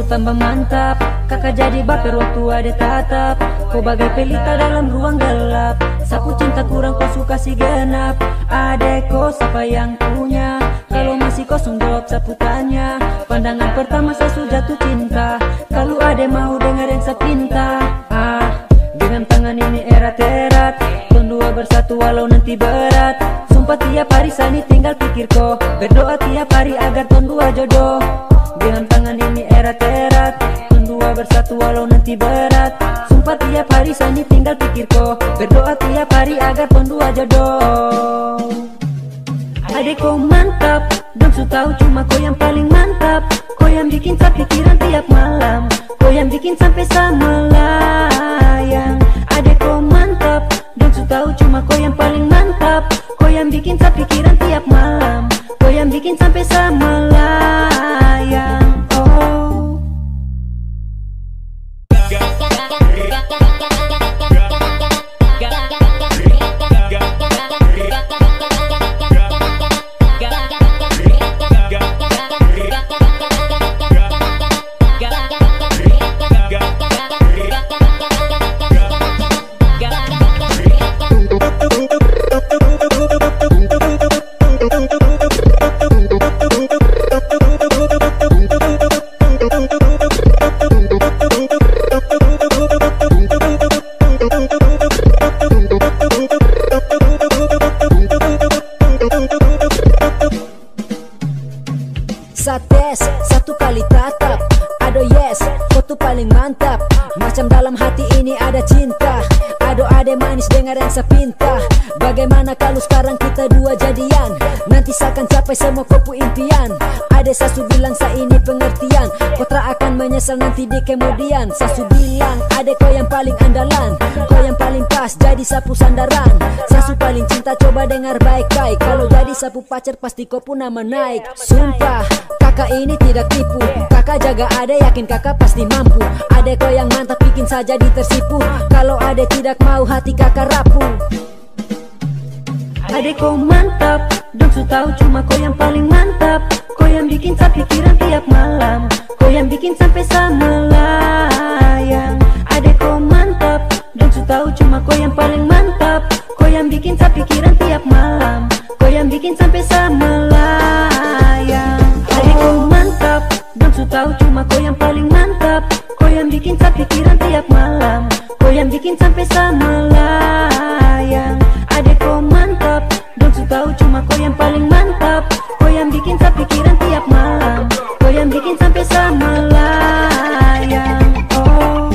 tambah mantap. Kakak jadi baper waktu ada tatap. Kau bagai pelita dalam ruang gelap. Sapu cinta kurang kau suka si genap. Adek kau siapa yang punya? Kalau masih kosong jawab sapu tanya. Pandangan pertama saya sudah jatuh cinta. Kalau adek mau dengar yang saya pinta. Dengan tangan ini erat-erat, ton dua bersatu walau nanti berat. Sumpah tiap hari sani tinggal pikir kau. Berdoa tiap hari agar ton dua jodoh. Dengan tangan ini erat-erat, ton dua bersatu walau nanti berat. Sumpah tiap hari sani tinggal pikir kau. Berdoa tiap hari agar ton dua jodoh. Adek kau mantap, dong su tahu cuma kau yang paling mantap. Kau yang bikin saya pikiran tiap malam. Kau yang bikin sampai saya melayang. Adek kau mantap, dong su tahu cuma kau yang paling mantap. Kau yang bikin saya pikiran tiap malam. Kau yang bikin sampai saya melayang. Oh. Sates, satu kali tatap. Ado yes, kau tuh paling mantap. Macam dalam hati ini ada cinta. Ado ade manis dengar yang saya pinta. Bagaimana kalau sekarang kita dua jadian? Nanti saya akan capai semua kopu impian. Ade sasu bilang saya ini pengertian. Kau tak akan menyesal nanti di kemudian. Sasu bilang ade kau yang paling andalan. Kau yang paling pas jadi sapu sandaran. Sasu paling cinta coba dengar baik-baik. Kalau jadi sapu pacar pasti kau pun nama naik. Sumpah kakak ini tidak tipu. Kakak jaga ade yakin kakak pasti mampu. Ade kau yang mantap bikin saya jadi tersipu. Kalau ade tidak mau hati kakak rapuh. Adek kau mantap, dong su tahu cuma kau yang paling mantap. Kau yang bikin saya pikiran tiap malam. Kau yang bikin sampai saya melayang. Adek kau mantap, dong su tahu cuma kau yang paling mantap. Kau yang bikin saya pikiran tiap malam. Kau yang bikin sampai saya melayang. Adek kau mantap, dong su tahu cuma kau yang paling mantap. Kau yang bikin saya pikiran tiap malam. Kau yang bikin sampai saya melayang. Adek kau mantap, dong su tahu cuma kau yang paling mantap. Kau yang bikin saya pikiran tiap malam. Kau yang bikin sampai saya melayang. Oh.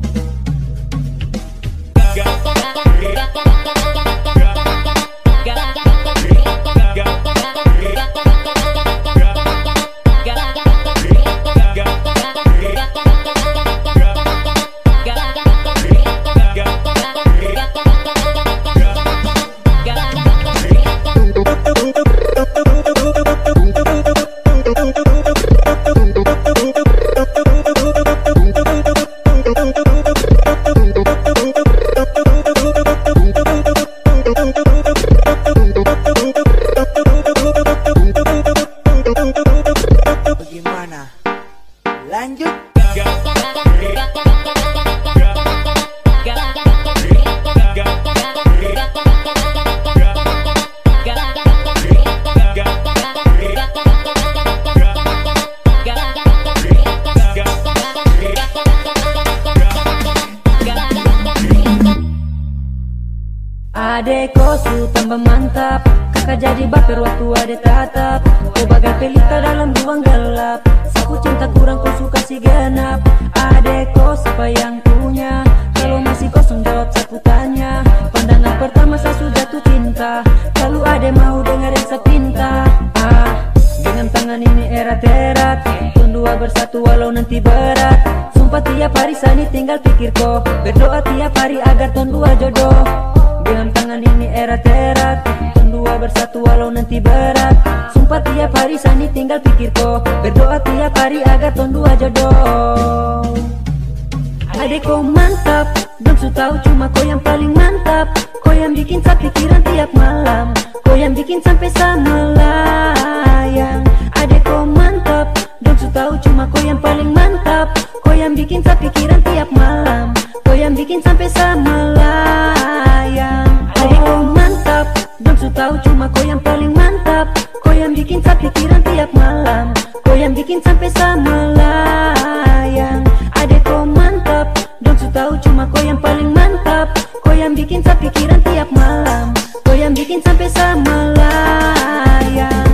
Bagaimana? Lanjut. Adek kau su tambah mantap. Kakak jadi baper waktu ada tatap. Kau bagai pelita dalam ruang gelap. Sapu cinta kurang kau suka si genap. Adek kau siapa yang punya? Kalau masih kosong jawab sapu tanya. Pandangan pertama saya sudah jatuh cinta. Kalau adek mau dengar yang saya pinta. Dengan tangan ini erat-erat, ton dua bersatu walau nanti berat. Sumpah tiap hari sani tinggal pikir kau. Berdoa tiap hari agar ton dua jodoh. Dengan tangan ini erat-erat, ton dua bersatu walau nanti berat. Sumpah tiap hari sani tinggal pikir kau. Berdoa tiap hari agar ton dua jodoh. Adek kau mantap, dong su tahu cuma kau yang paling mantap. Kau yang bikin saya pikiran tiap malam. Kau yang bikin sampai saya melayang. Adek kau mantap, dong su tahu cuma kau yang paling mantap. Kau yang bikin saya pikiran tiap malam, kau yang bikin sampai saya melayang. Adik kau mantap, dong su tahu cuma kau yang paling mantap. Kau yang bikin saya pikiran tiap malam, kau yang bikin sampai saya melayang. Adik kau mantap, dong su tahu cuma kau yang paling mantap. Kau yang bikin saya pikiran tiap malam, kau yang bikin sampai saya melayang.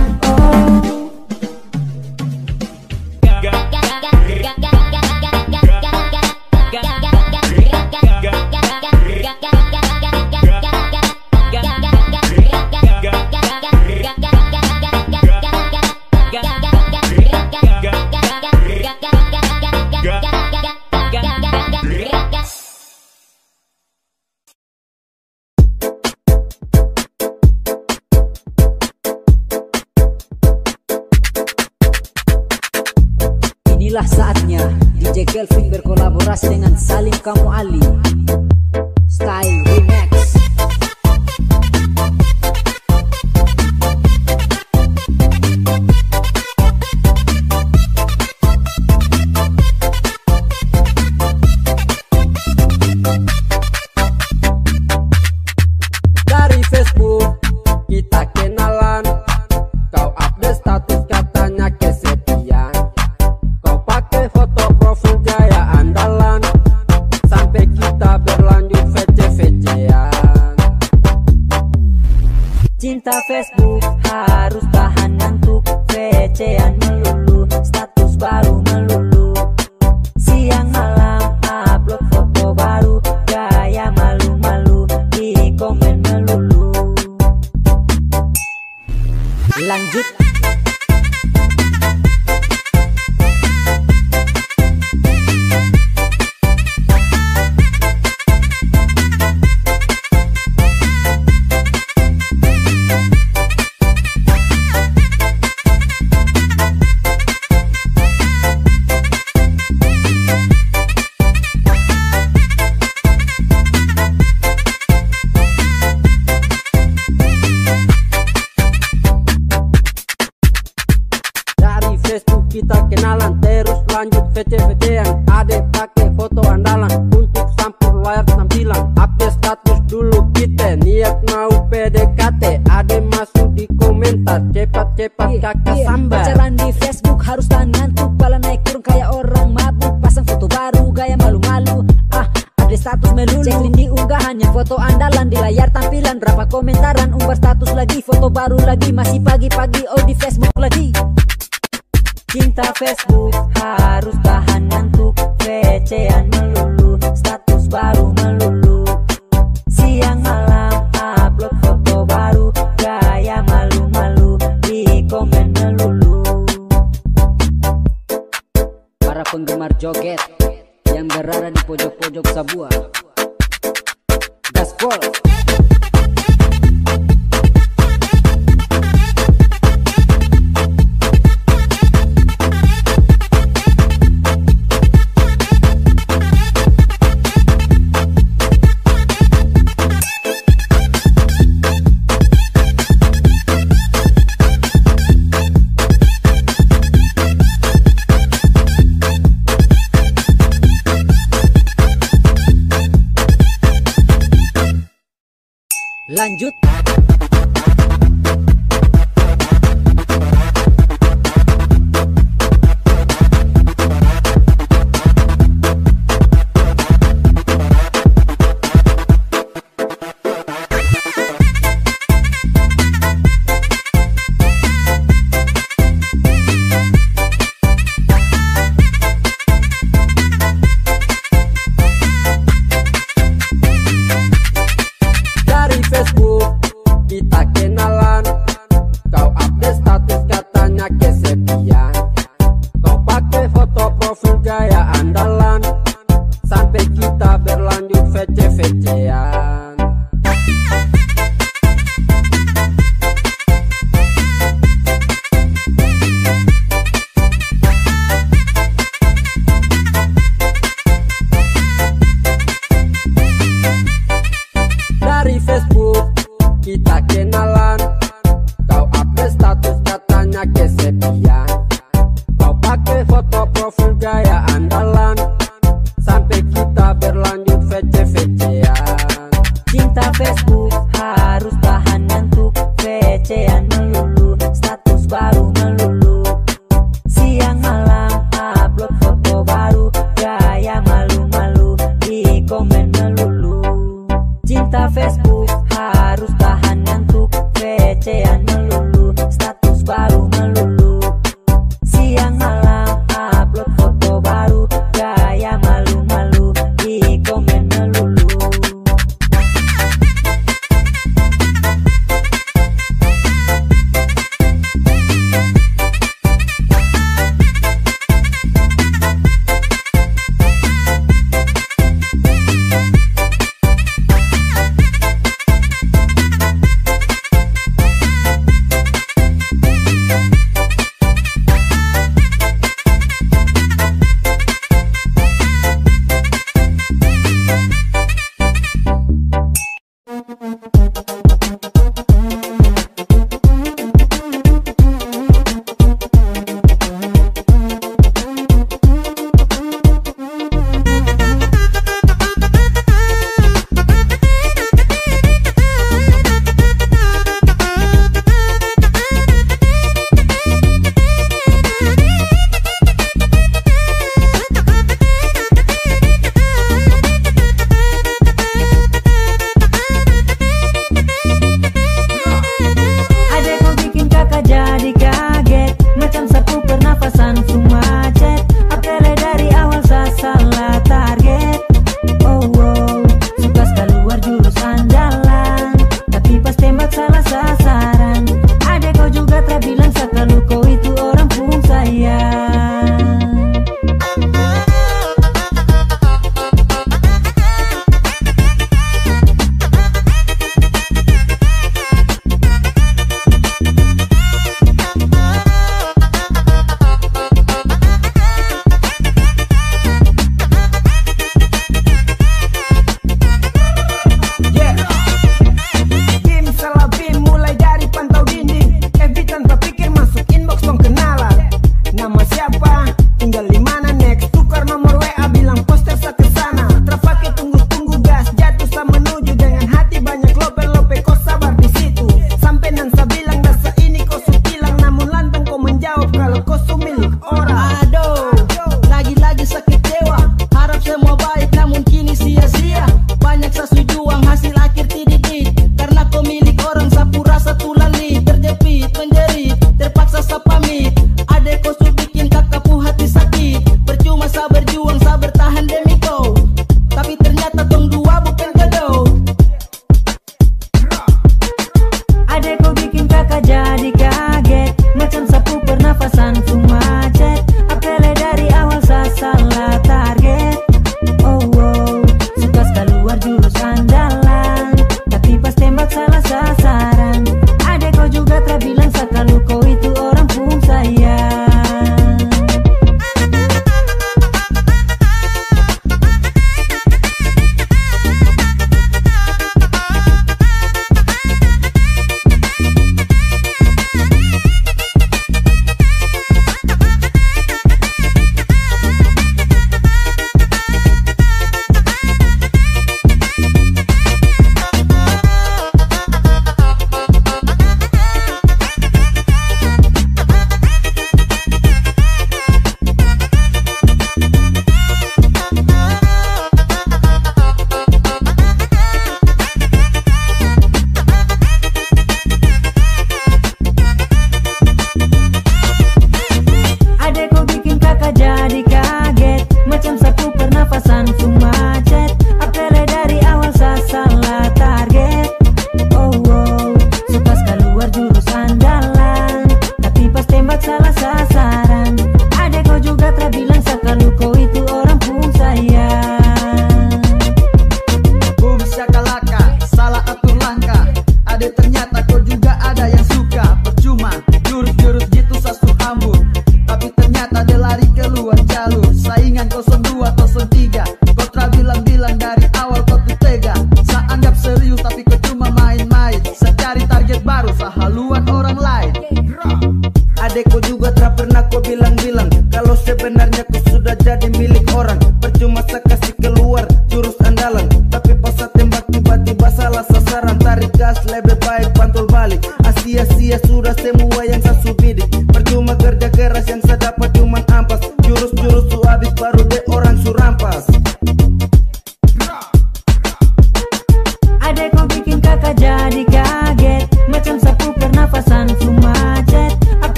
Inilah saatnya DJ Kelvin berkolaborasi dengan Salim Kamu Ali, Style Remix. Dari Facebook kita kenalan, kau update status katanya kesepian. Kau pakai foto profil gaya andalan, sampai kita berlanjut VC-VC-an. Cinta Facebook harus tahan ngantuk, VC-an melulu, status baru melulu. Siang malam upload foto baru, gaya malu-malu, di komen melulu. Lanjut. Facebook kita kenalan, terus lanjut VC-VC-an. Adek pakai foto andalan untuk sampul layar tampilan. Update status dulu kita niat mau PDKT. Adek masuk di komentar, cepat-cepat kakak sambar. Pacaran di Facebook harus tahan ngantuk, pala naik turun kayak orang mabuk. Pasang foto baru gaya malu-malu, ada status melulu. Checklist di unggahannya foto andalan, di layar tampilan berapa komentaran. Umbar status lagi, foto baru lagi, masih pagi-pagi oh di Facebook lagi. Cinta Facebook harus tahan ngantuk, VC-an melulu, status baru melulu. Siang malam upload foto baru, gaya malu-malu, di komen melulu. Para penggemar joget yang berada di pojok-pojok Sabua, gaspol. Lanjut. Kita kenalan, kau update status katanya kesepian. Kau pakai foto profil gaya andalan, sampai kita berlanjut VC-VC-an. Dari Facebook kita kenalan, kau update status katanya kesepian. Kau pakai foto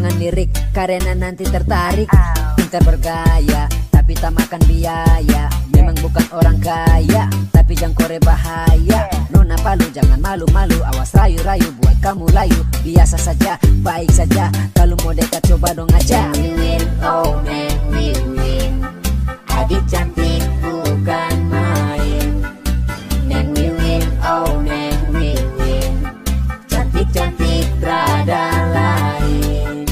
dengan lirik karena nanti tertarik. Pintar bergaya tapi tak makan biaya. Memang bukan orang kaya tapi jangkore bahaya. Nona Palu jangan malu-malu, awas rayu-rayu buat kamu layu. Biasa saja, baik saja, kalau mau dekat coba dong aja. We win, oh man, we win. Adik cantik bukan main. Man we win, oh man we win. Cantik-cantik rada lain.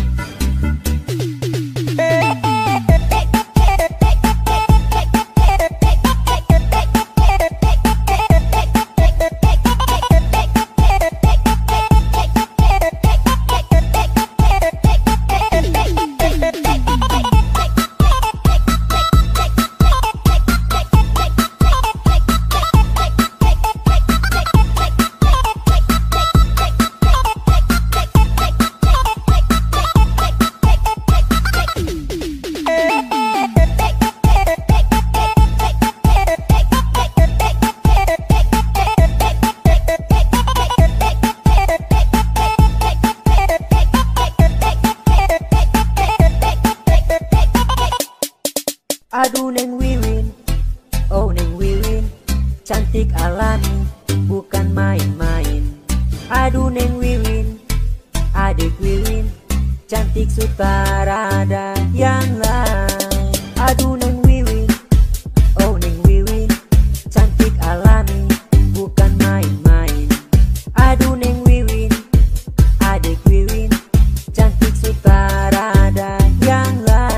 Aduh Neng Wiwin, oh Neng Wiwin, cantik alami, bukan main-main. Aduh Neng Wiwin, adik Wiwin, cantik sutarada yang lain. Aduh Neng Wiwin, oh Neng Wiwin, cantik alami, bukan main-main. Aduh Neng Wiwin, adik Wiwin, cantik sutarada yang lain.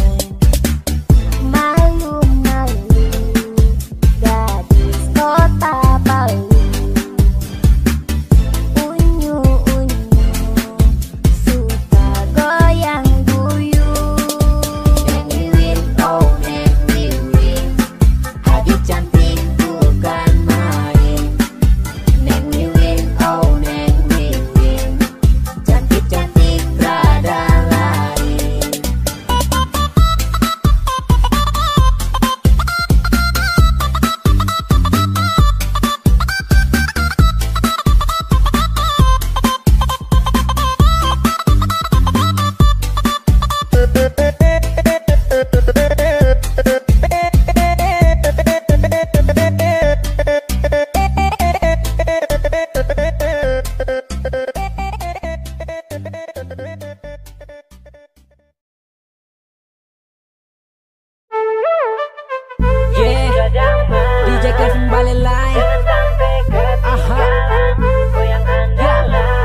DJ Kevin balik live. Aha. Ya.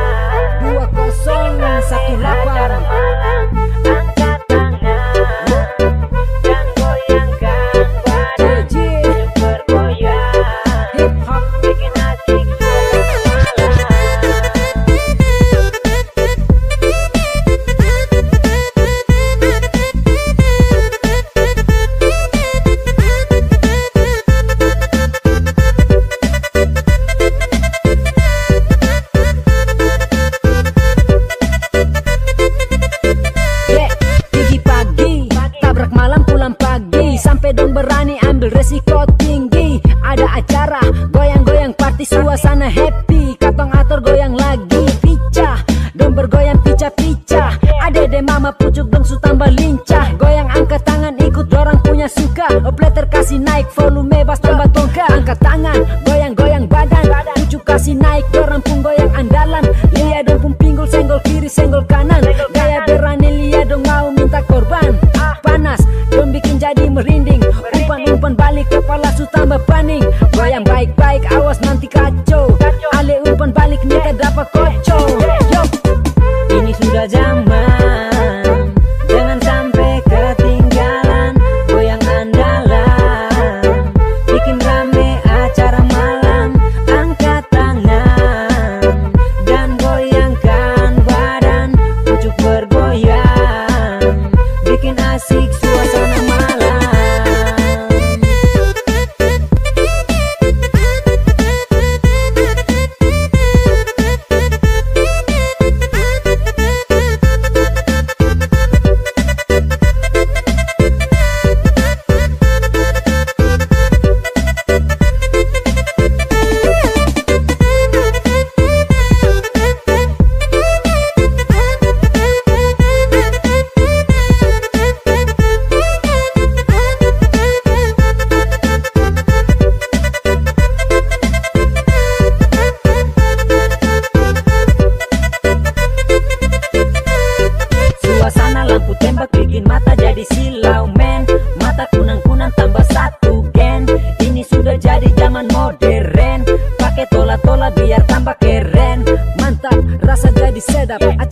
2018. Sampai dong berani ambil resiko tinggi. Ada acara goyang-goyang party, suasana happy. Katong atur goyang lagi picah, dong bergoyang pica-pica. Adede mama pucuk dong su tambah lincah. Goyang angkat tangan ikut dorang punya suka. Operator kasih naik volume bass tambah tongkat. Angkat tangan goyang-goyang badan, pucuk kasih naik dorang pun goyang andalan. Lihat dong pun pinggul senggol kiri senggol kanan. Gaya berani lihat dong mau minta korban. Panas dong bikin jadi merinding. Umpan-umpan balik kepala su tambah paning. Goyang baik-baik awas nanti kacau. Ale umpan balik nika dapat kocok. Yo. Ini sudah zaman, jangan sampai ketinggalan. Goyang andalan, bikin rame acara malam. Angkat tangan dan goyangkan badan. Pucuk bergoyang, bikin asik suasana malam.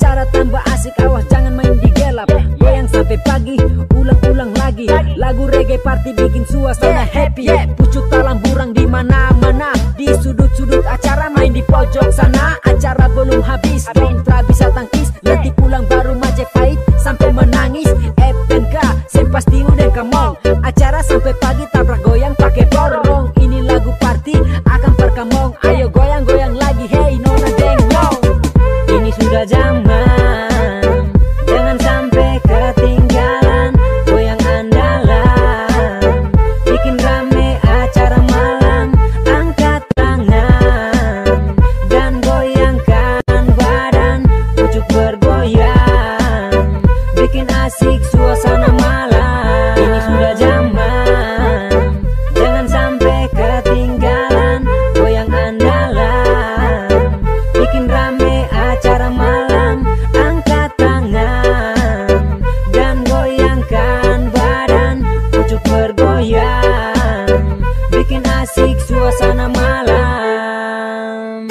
acara tambah asik, awas jangan main di gelap. Goyang sampai pagi, ulang-ulang lagi. Lagu reggae party bikin suasana happy. Pucuk talam burang di mana-mana, di sudut-sudut acara main di pojok sana. Acara belum habis, kontra bisa tangkis, nanti pulang baru Majapahit sampai menangis. FNK, sen pasti udah kamong. Acara sampai pagi tabrak goyang pakai borong. Ini lagu party akan perkamong. Ayo goyang-goyang lagi, hey nona dengong. Ini sudah zaman, jangan sampai ketinggalan. Goyang andalan, bikin rame acara malam. Angkat tangan dan goyangkan badan, pucuk bergoyang, bikin asik suasana malam. Ini sudah zaman, jangan sampai ketinggalan. Goyang andalan, bikin rame acara malam. Angkat tangan dan goyangkan badan, pucuk bergoyang, bikin asik suasana malam.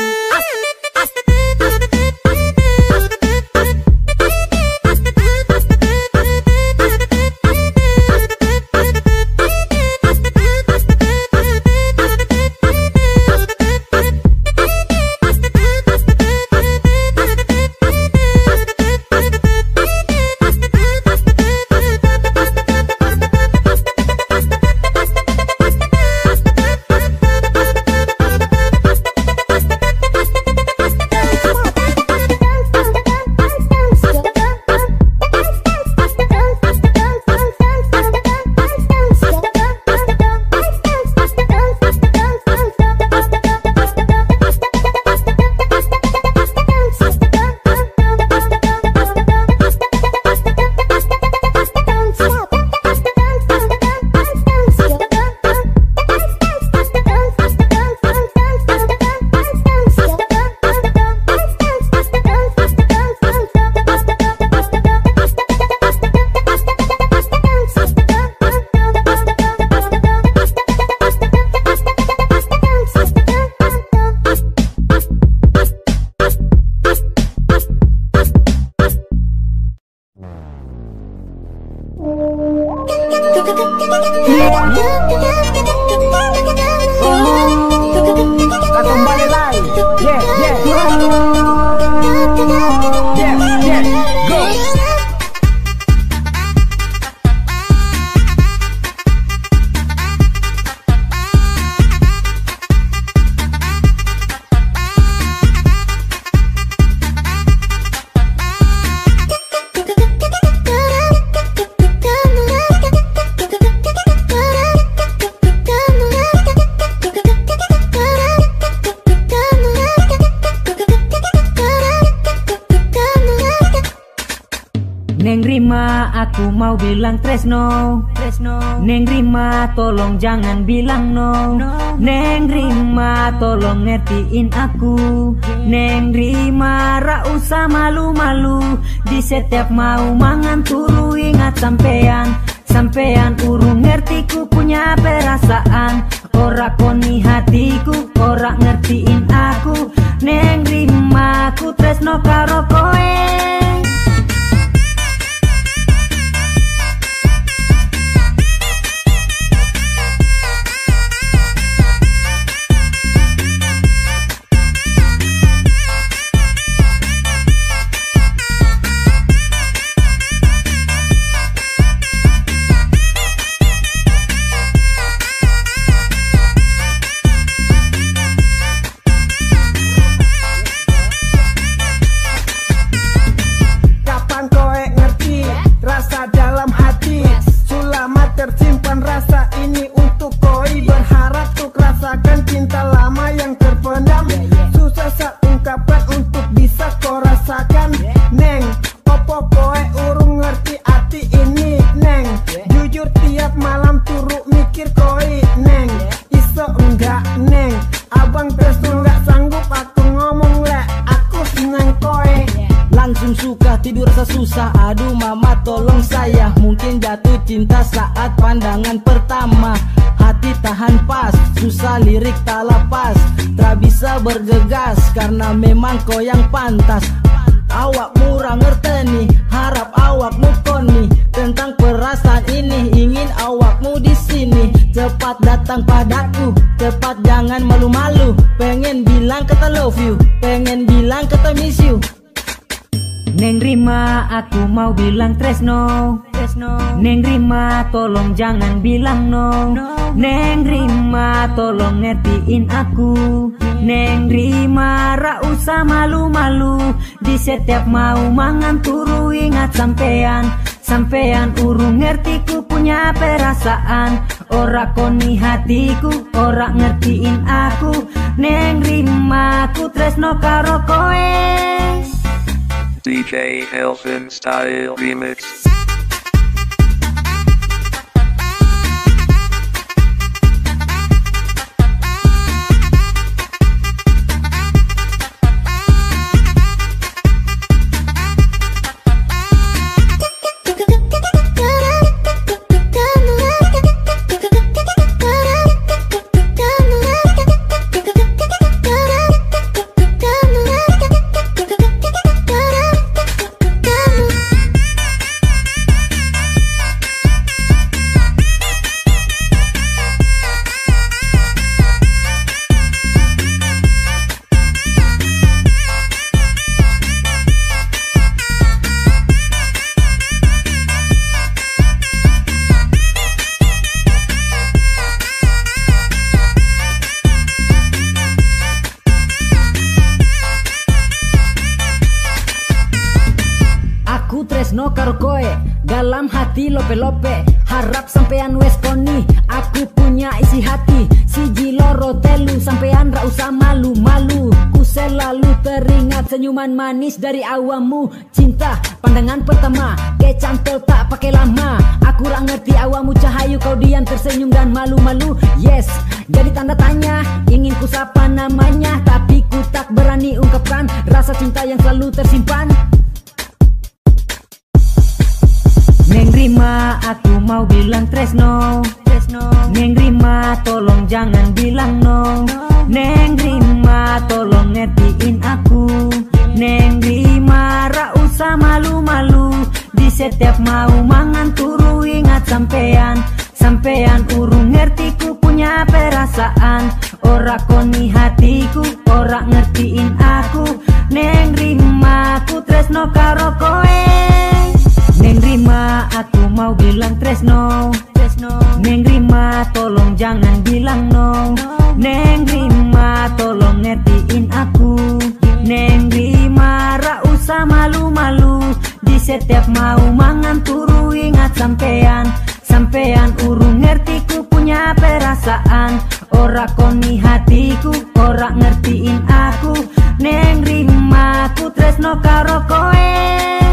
Kembali lagi, go. Neng Rima, aku mau bilang Tresno. Neng Rima, tolong jangan bilang no. Neng Rima, tolong ngertiin aku. Neng Rima, ra usah malu-malu. Di setiap mau mangan turu ingat sampean. Sampean urung ngerti ku punya perasaan. Ora koni hatiku, ora ngertiin aku. Neng Rima, ku tresno karo koe. susah, aduh mama tolong saya. Mungkin jatuh cinta saat pandangan pertama. Hati tahan pas, susah lirik tak lepas. Tak bisa bergegas karena memang kau yang pantas. awak murah ngerteni, harap awakmu koni tentang perasaan ini, ingin awakmu di sini. Cepat datang padaku, cepat jangan malu-malu. Pengen bilang kata love you, pengen bilang kata miss you. Neng Rima, aku mau bilang tresno. Neng Rima, tolong jangan bilang no. Neng Rima, tolong ngertiin aku. Neng Rima, ra usah malu-malu. Di setiap mau mangan turu ingat sampean. Sampean urung ngerti ku punya perasaan. Ora koni hatiku, ora ngertiin aku. Neng Rima, ku tresno karo koe. DJ Elfin Style Remix. Tresno karo koe, dalam hati lope-lope. Harap sampean wes koni, aku punya isi hati. Siji loro telu, sampean ra usah malu-malu. Ku selalu teringat senyuman manis dari awamu. Cinta pandangan pertama, kecantol tak pakai lama. Aku ra ngerti awamu cahayu, kau diam tersenyum dan malu-malu. Yes, jadi tanda tanya, ingin ku sapa namanya, tapi ku tak berani ungkapkan rasa cinta yang selalu tersimpan. Neng Rima, aku mau bilang tresno. Neng Rima, tolong jangan bilang no. Neng Rima, tolong ngertiin aku. Neng Rima, ra usah malu-malu. Di setiap mau mangan turu ingat sampean. Sampean urung ngerti ku punya perasaan. Ora koni hatiku, ora ngertiin aku. Neng Rima, ku tresno karo koe. Neng Rima, aku mau bilang tresno. Neng Rima, tolong jangan bilang no. Neng Rima, tolong ngertiin aku. Neng Rima, ra usah malu-malu. Di setiap mau mangan turu ingat sampean. Sampean urung ngerti ku punya perasaan. Ora koni hatiku, ora ngertiin aku. Neng Rima, ku tresno karo koe.